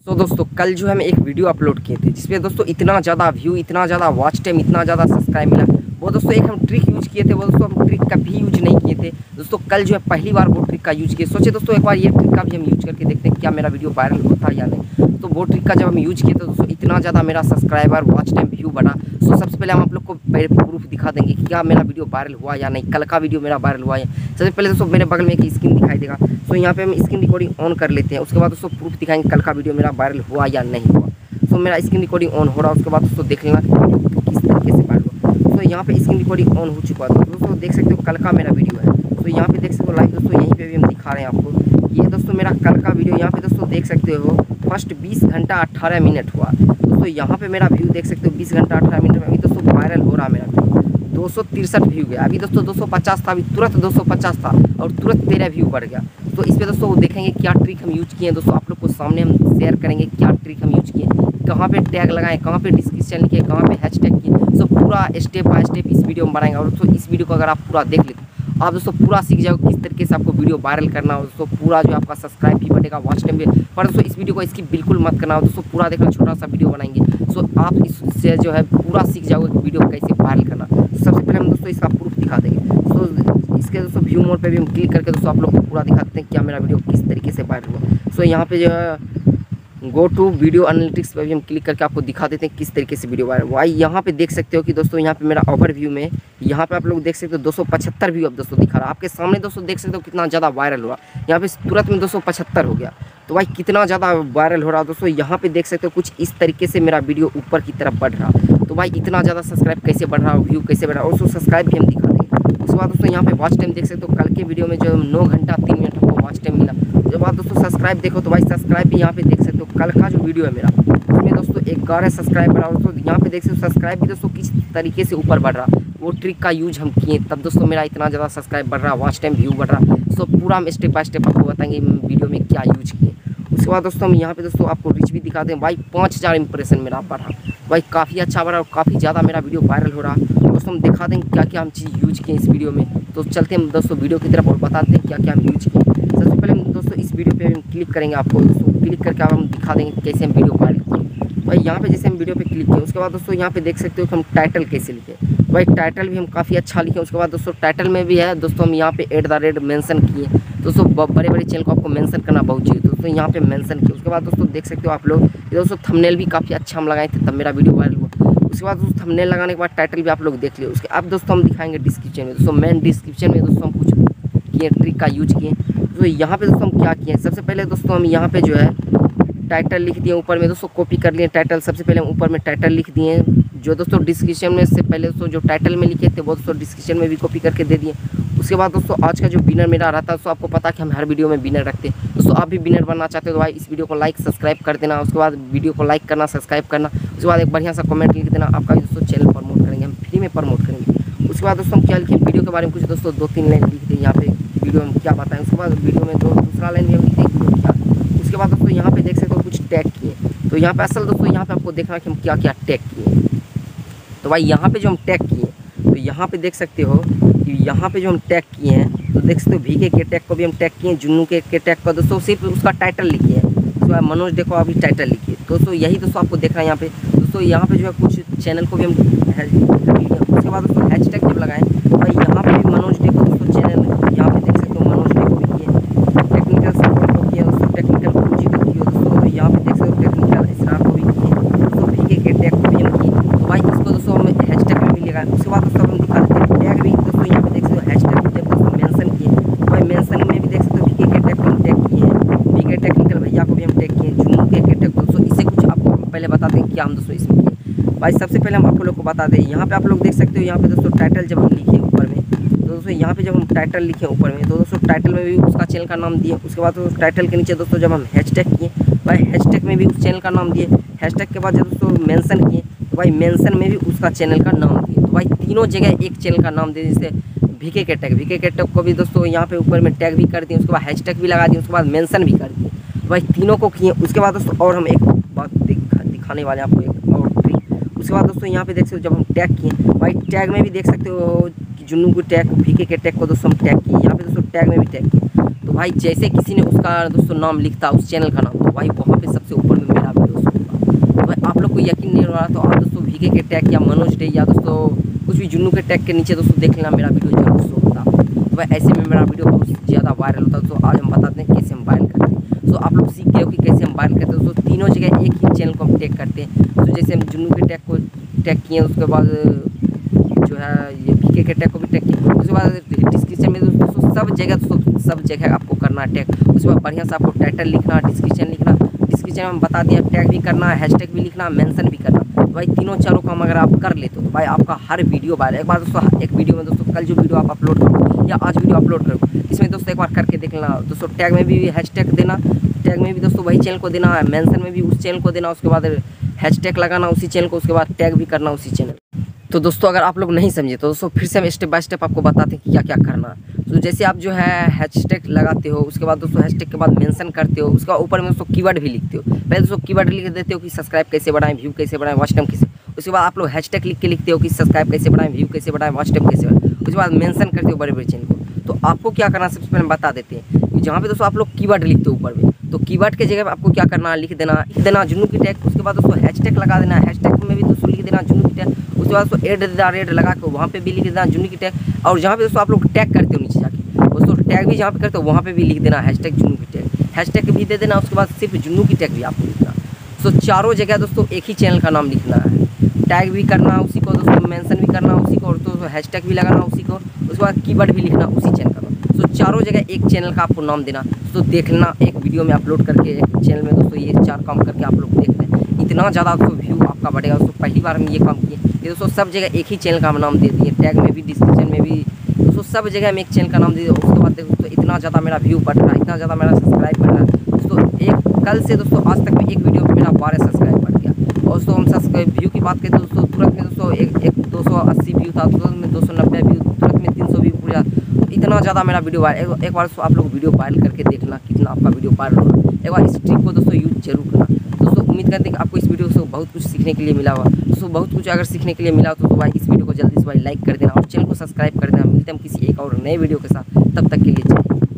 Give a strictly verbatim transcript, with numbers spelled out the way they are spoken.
तो दोस्तों कल जो है हम एक वीडियो अपलोड किए थे जिसपे दोस्तों इतना ज़्यादा व्यू, इतना ज़्यादा वॉच टाइम, इतना ज़्यादा सब्सक्राइब मिला। वो दोस्तों एक हम ट्रिक यूज किए थे, वो दोस्तों हम ट्रिक का भी यूज नहीं किए थे। दोस्तों कल जो है पहली बार वो ट्रिक का यूज किए। सोचे दोस्तों एक बार ये ट्रिक का भी हम यूज करके देखते हैं क्या मेरा वीडियो वायरल होता है या नहीं। तो वो ट्रिक का जब हम यूज किए तो दोस्तों इतना ज़्यादा मेरा सब्सक्राइबर, वॉच टाइम, व्यू बढ़ा। तो सबसे पहले हम आप लोग को प्रूफ दिखा देंगे कि क्या मेरा वीडियो वायरल हुआ या नहीं, कल का वीडियो मेरा वायरल हुआ है। सबसे पहले दोस्तों मेरे बगल में एक स्क्रीन दिखाई देगा, तो यहाँ पे हम स्क्रीन रिकॉर्डिंग ऑन कर लेते हैं। उसके बाद दोस्तों प्रूफ दिखाएंगे कल का वीडियो मेरा वायरल हुआ या नहीं हुआ। तो मेरा स्क्रीन रिकॉर्डिंग ऑन हो रहा है, उसके बाद दोस्तों देख लेना कि किस तरीके से वायरल हुआ। तो यहाँ पे स्क्रीन रिकॉर्डिंग ऑन हो चुका है। तो दोस्तों देख सकते हो कल का मेरा वीडियो है, तो यहाँ पे देख सकते हो लाइव दोस्तों यहीं पे भी हम दिखा रहे हैं आपको। ये दोस्तों मेरा कल का वीडियो यहाँ पे दोस्तों देख सकते हो फर्स्ट बीस घंटा अट्ठारह मिनट हुआ। दोस्तों यहाँ पे मेरा व्यू देख सकते हो बीस घंटा अट्ठारह मिनट में अभी दोस्तों वायरल हो रहा है मेरा वीडियो। दो सौ तिरसठ व्यू गया, अभी दोस्तों दो सौ पचास था, अभी तुरंत दो सौ पचास था और तुरंत तेरह व्यू बढ़ गया। तो इस पर दोस्तों देखेंगे क्या ट्रिक हम यूज किए हैं। दोस्तों आप लोग को सामने हम शेयर करेंगे क्या ट्रिक हम यूज किए, कहाँ पे टैग लगाएं, कहाँ पे डिस्क्रिप्शन लिखे, कहाँ पे हैशटैग किए। सो पूरा स्टेप बाय स्टेप इस वीडियो में बनाएंगे। और दोस्तों इस वीडियो को अगर आप पूरा देख लेते आप दोस्तों पूरा सीख जाओगे किस तरीके से आपको वीडियो वायरल करना हो। दोस्तों पूरा जो आपका सब्सक्राइब भी बढ़ेगा, वॉच टाइम भी। पर दोस्तों इस वीडियो को इसकी बिल्कुल मत करना हो दोस्तों, पूरा देखना, छोटा सा वीडियो बनाएंगे। सो आप इससे जो है पूरा सीख जाओगे वीडियो कैसे वायरल करना। तो सबसे पहले हम दोस्तों इसका प्रूफ दिखा देंगे। तो इसके दोस्तों व्यू मोड पे भी हम क्लिक करके दोस्तों आप लोग को पूरा दिखाते हैं क्या मेरा वीडियो किस तरीके से वायरल हुआ। सो यहाँ पे जो है गो टू वीडियो एनालिटिक्स पे भी हम क्लिक करके आपको दिखा देते हैं किस तरीके से वीडियो वायरल हुआ। यहाँ पे देख सकते हो कि दोस्तों यहाँ पे मेरा ओवरव्यू में यहाँ पे आप लोग देख सकते हो दो सौ पचहत्तर व्यू अब दोस्तों दिखा रहा है आपके सामने। दोस्तों देख सकते हो कितना ज़्यादा वायरल हुआ, यहाँ पे तुरंत में दो सौ पचहत्तर हो गया। तो भाई कितना ज़्यादा वायरल हो रहा है दोस्तों। यहाँ पे देख सकते हो कुछ इस तरीके से मेरा वीडियो ऊपर की तरफ बढ़ रहा। तो भाई इतना ज़्यादा सब्सक्राइब कैसे बढ़ रहा, व्यू कैसे बढ़ रहा, और उसको सब्सक्राइब भी हम दिखा देंगे। उसके बाद दोस्तों यहाँ पे वॉच टाइम देख सकते हो, कल के वीडियो में जो नौ घंटा तीन मिनट हमको वॉच टाइम मिला। जब बाद दोस्तों सब्सक्राइब देखो तो भाई सब्सक्राइब भी यहाँ पे देख सकते हो कल का जो वीडियो है मेरा उसमें दोस्तों ग्यारह सब्सक्राइब बढ़ा। दोस्तों यहाँ पे देख सकते हो सब्सक्राइब भी दोस्तों किस तरीके से ऊपर बढ़ रहा, वो ट्रिक का यूज हम किए तब दोस्तों मेरा इतना ज़्यादा सब्सक्राइब बढ़ रहा, वॉच टाइम, व्यू बढ़ रहा। सो पूरा हम स्टेप बाय स्टेप आपको बताएंगे वीडियो में क्या यूज किए। उसके बाद दोस्तों हम यहाँ पे दोस्तों आपको रीच भी दिखा दें। भाई पाँच हज़ार इंप्रेशन मेरा बढ़ा, भाई काफ़ी अच्छा बढ़ा और काफ़ी ज़्यादा मेरा वीडियो वायरल हो रहा। दोस्तों हम दिखा देंगे क्या क्या हम चीज़ यूज किए इस वीडियो में। तो चलते हैं दोस्तों वीडियो की तरफ और बताते हैं क्या क्या हम यूज किए। सबसे पहले हम दोस्तों इस वीडियो पे हम क्लिक करेंगे, आपको दोस्तों क्लिक करके आप हम दिखा देंगे कैसे हम वीडियो वायरल किए। भाई यहाँ पे जैसे हम वीडियो पे क्लिक किए उसके बाद दोस्तों यहाँ पे देख सकते हो कि हम टाइटल कैसे लिखे। भाई टाइटल भी हम काफ़ी अच्छा लिखे। उसके बाद दोस्तों टाइटल में भी है दोस्तों हम यहाँ पे एट द रेट मेंशन किए। दोस्तों बड़े बड़े चैनल को आपको मेंशन करना बहुत चाहिए, दोस्तों यहाँ पे मेंशन किए। उसके बाद दोस्तों देख सकते हो आप लोग दोस्तों थंबनेल भी काफ़ी अच्छा हम लगाए थे तब मेरा वीडियो वायरल हुआ। उसके बाद दोस्तों थंबनेल लगाने के बाद टाइटल भी आप लोग देख लियो। उसके अब दोस्तों हम दिखाएंगे डिस्क्रिप्शन में। दोस्तों मेन डिस्क्रिप्शन में दोस्तों हम कुछ किए ट्रिक का यूज किए। तो यहाँ पे दोस्तों हम क्या किए, सबसे पहले दोस्तों हम यहाँ पे जो है टाइटल लिख दिए ऊपर में। दोस्तों कॉपी कर लिए टाइटल, सबसे पहले हम ऊपर में टाइटल लिख दिए जो दोस्तों डिस्क्रिप्शन में से पहले दोस्तों जो टाइटल में लिखे थे वो दोस्तों डिस्क्रिप्शन में भी कॉपी करके दे दिए। उसके बाद दोस्तों आज का जो विनर मेरा रहता है दोस्तों आपको पता है कि हम हर वीडियो में विनर रखते हैं। दोस्तों आप भी विनर बनना चाहते हो तो भाई इस वीडियो को लाइक सब्सक्राइब कर देना। उसके बाद वीडियो को लाइक करना, सब्सक्राइब करना। उसके बाद एक बढ़िया सा कमेंट लिख देना, आपका भी दोस्तों चैनल प्रमोट करेंगे, हम फ्री में प्रमोट करेंगे। उसके बाद दोस्तों हम क्या लिखे वीडियो के बारे में कुछ दोस्तों दो तीन लाइन लिख दें यहाँ पे वीडियो में क्या बताएं। उसके बाद वीडियो में दो दूसरा लाइन भी हम लिख दें क्या। उसके बाद दोस्तों यहाँ पे देख सकते हो कुछ टैग किए। तो यहाँ पे असल दोस्तों यहाँ पे आपको देखना कि हम क्या क्या टैग किए। तो भाई यहाँ पे जो हम टैग किए तो यहाँ पे देख सकते हो कि यहाँ पे जो हम टैग किए हैं तो देख सकते हो भीके के टैग को भी हम टैग किए, जुन्नू के, के टैग को दोस्तों सिर्फ उसका टाइटल लिखिए। उसके बाद मनोज देखो अभी टाइटल लिखिए। दोस्तों यही दोस्तों आपको देखना है यहाँ पे। दोस्तों यहाँ पे जो है कुछ चैनल को भी हम उसके बाद दोस्तों हैशटैग जब लगाएं भाई यहाँ पे भी मनोज देखो दोस्तों चैनल यहाँ पे देख सकते हो मनोज देखो भी किए, टेक्निकल सपोर्ट को किया दोस्तों, टेक्निकल पूजी को किया दोस्तों, यहाँ पे देख सकते हो टेक्निकल इसरार को भी किए दोस्तों, भीके के टैग को भी हम किए। तो भाई इसको दोस्तों हम हैशटैग में भी लगाएं। उसके बाद दोस्तों हम दिखा देते हैं टैग भी दोस्तों यहाँ पे देख सकते हो हैशटैग जब दोस्तों मेंशन किए। भाई मेंशन में भी देख सकते हो भीके के टैग को हम टैग किए हैं, भीके टेक्निकल भैया को भी हम टैग किए, जुनू के के टैग दोस्तों। इससे कुछ आपको पहले बताते हैं क्या हम दोस्तों इसमें किए। भाई सबसे पहले हम आप लोग को बता दें यहाँ पे आप लोग देख सकते हो यहाँ पे दोस्तों टाइटल जब हम लिखे ऊपर में तो दोस्तों यहाँ पे जब हम टाइटल लिखे ऊपर में तो दोस्तों टाइटल में भी उसका चैनल का नाम दिए। उसके बाद दोस्तों टाइटल के नीचे दोस्तों जब हम हैशटैग किए भाई हैशटैग में भी उस चैनल का नाम दिए। हैशटैग के बाद जब दोस्तों मेंशन किए तो भाई मेंशन में भी उसका चैनल का नाम दिए। तो भाई तीनों जगह एक चैनल का नाम दिए, जैसे भीके के टैग, भीके के टैग को भी दोस्तों यहाँ पे ऊपर में टैग भी कर दिए, उसके बाद हैशटैग भी लगा दिए, उसके बाद मेंशन भी कर दिए। तो भाई तीनों को किए। उसके बाद दोस्तों और हम एक बात दिखा दिखाने वाले आपको एक और ट्रिक। उसके बाद दोस्तों यहाँ पे देख सकते हो जब हम टैग किए भाई टैग में भी देख सकते हो कि जुन्नू को टैग, भीके के टैग को दोस्तों हम टैग किए। यहाँ पे दोस्तों टैग में भी टैग किए। तो भाई जैसे किसी ने उसका दोस्तों नाम लिखता उस चैनल का नाम तो भाई वहाँ पे सबसे ऊपर में नहीं हो रहा तो आप दोस्तों वीके के टैग या मनोज डे या दोस्तों कुछ भी जुन्नू के टैग के नीचे दोस्तों देख लेना, मेरा वीडियो जरूर शो होता है। तो भाई ऐसे में मेरा वीडियो बहुत ज़्यादा वायरल होता है। तो आज हम बताते हैं कैसे हम वायरल करते हैं। तो आप लोग सीख गए हो कि कैसे हम वायरल करते हैं। दोस्तों तीनों जगह एक ही चैनल को हम टैग करते हैं। तो जैसे हम जुन्नू के टैग को टैग किए, उसके बाद जो है ये वीके के टैग को भी टैग किए। उसके बाद डिस्क्रिप्शन में दोस्तों सब जगह दोस्तों सब जगह आपको करना टैग। उसके बाद बढ़िया से आपको टाइटल लिखना, डिस्क्रिप्शन लिखना, डिस्क्रिप्शन में बता दिया टैग भी करना, हैशटैग भी लिखना, मेंशन भी करना। तो भाई तीनों चारों काम अगर आप कर लेते हो तो भाई आपका हर वीडियो वायरल। एक बार दोस्तों एक वीडियो में दोस्तों कल जो वीडियो आप अपलोड करो या आज वीडियो अपलोड करो, इसमें दोस्तों एक बार करके देख लेना। दोस्तों टैग में भी हैशटैग देना, टैग में भी दोस्तों वही चैनल को देना, मेंशन में भी उस चैनल को देना, उसके बाद हैशटैग लगाना उसी चैनल को, उसके बाद टैग भी करना उसी चैनल। तो दोस्तों अगर आप लोग नहीं समझे तो दोस्तों फिर से हम स्टेप बाय स्टेप आपको बताते हैं कि क्या क्या करना है। तो जैसे आप जो है हैशटैग लगाते हो, उसके बाद दोस्तों हैशटैग के बाद मेंशन करते हो, उसके बाद ऊपर में दोस्तों कीवर्ड भी लिखते हो। पहले दोस्तों कीवर्ड लिख देते हो कि सब्सक्राइब कैसे बढ़ाएं, व्यू कैसे बढ़ाएं, वॉच टाइम कैसे। उसके बाद आप लोग हैशटैग लिख के लिखते हो कि सब्सक्राइब कैसे बढ़ाएं, व्यू कैसे बढ़ाएं, वॉच टाइम कैसे बढ़ाएं। उसके बाद मेंशन करते हो बड़े बड़े चैनल को। तो आपको क्या करना सबसे पहले बता देते हैं। जहाँ पे दोस्तों आप लोग कीवर्ड लिखते हो ऊपर में, तो कीवर्ड के जगह आपको क्या करना, लिख देना लिख देना जुन्नू की टैग। उसके बाद दोस्तों हैशटैग लगा देना, हैशटैग में भी दोस्तों लिख देना जुन्नू की टैग। उसके बाद दोस्तों एड द रेड लगा के वहाँ पे भी लिख देना जुन्नू की टैग। और जहाँ पे दोस्तों आप लोग टैग करते हो नीचे जाके दोस्तों टैग भी जहाँ पे करते हो वहाँ पे भी लिख देना हैशटैग जुन्नू की टैग, हैशटैग भी दे देना। उसके बाद सिर्फ जुन्नू की टैग भी आपको लिखना। तो चारों जगह दोस्तों एक ही चैनल का नाम लिखना है, टैग भी करना उसी को दोस्तों, मेंशन भी करना उसी को, और दोस्तों हैशटैग भी लगाना उसी को, उसके बाद कीवर्ड भी लिखना उसी चैनल का नाम। तो चारों जगह एक चैनल का आपको नाम देना। तो देख लेना एक वीडियो में अपलोड करके एक चैनल में दोस्तों ये चार काम करके आप लोग देख लें, इतना ज़्यादा दोस्तों व्यू आपका बढ़ेगा। दोस्तों पहली बार हम ये काम किए, ये दोस्तों सब जगह एक ही चैनल का हम नाम दे दिए, टैग में भी डिस्क्रिप्शन में भी दोस्तों सब जगह हम एक चैनल का नाम दे दिया। उसके बाद दोस्तों इतना ज़्यादा मेरा व्यू बढ़ रहा है, इतना ज़्यादा मेरा सब्सक्राइब बढ़ रहा है। दोस्तों एक कल से दोस्तों आज तक में एक वीडियो पर मेरा बारह सब्सक्राइब बढ़ गया। और दोस्तों हम सब्सक्राइब व्यू की बात करें तो दोस्तों तुरंत में दोस्तों एक एक दो सौ अस्सी व्यू था, तुरंत में दो सौ नब्बे व्यू, तुरंत में तीन सौ व्यू पूरा। इतना ज़्यादा मेरा वीडियो वायरल। एक बार दोस्तों आप लोग वीडियो वायरल करके देखना कितना आपका वीडियो वायरल होगा। एक बार इस ट्रिक को दोस्तों यूज जरूर करना। दोस्तों उम्मीद करते हैं कि आपको इस वीडियो से बहुत कुछ सीखने के लिए मिला होगा। दोस्तों बहुत कुछ अगर सीखने के लिए मिला हो तो भाई इस वीडियो को जल्दी से भाई लाइक कर देना और चैनल को सब्सक्राइब कर देना। मिलते हैं हम किसी एक और नए वीडियो के साथ, तब तक के लिए जय हिंद।